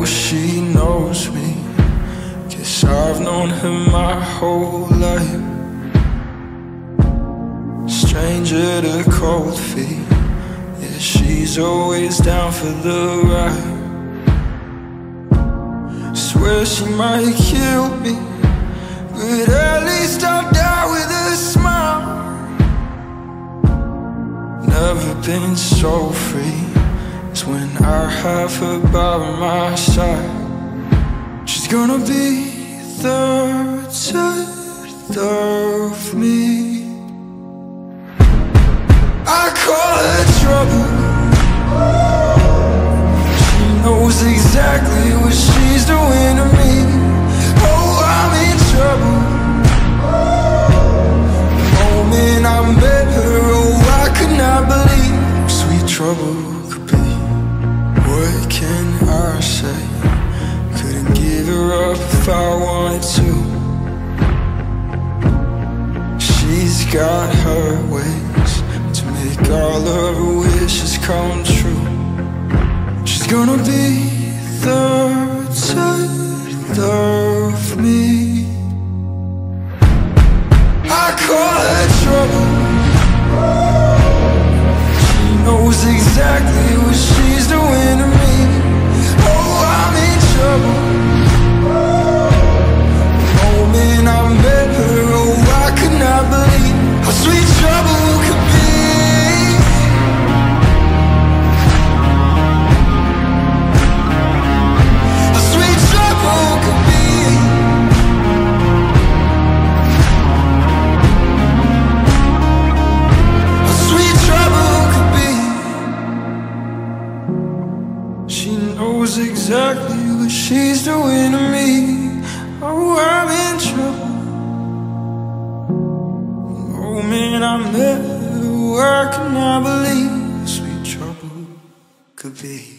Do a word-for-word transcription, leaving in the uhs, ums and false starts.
she knows me. Guess I've known her my whole life. Stranger to cold feet, yeah, she's always down for the ride. Swear she might kill me, but at least I'll die with a smile. Never been so free as when I have her by my side. She's gonna be the death of me. I call her trouble. She knows exactly what she's doing to me. Oh, I'm in trouble. The moment I met her, oh, I could not believe sweet trouble could be. What can I say? Couldn't give her up if I wanted to. She's got her ways to make all of her wishes come true. She's gonna be the death of me. I call her trouble. She knows exactly what she's doing to me. Oh, I'm in trouble. The moment I met her, oh, I could not believe how sweet trouble could be. How sweet trouble could be. How sweet trouble could be. She knows exactly what she's doing to me. Oh, I'm in trouble. Oh man, I met her, I could not believe sweet trouble could be.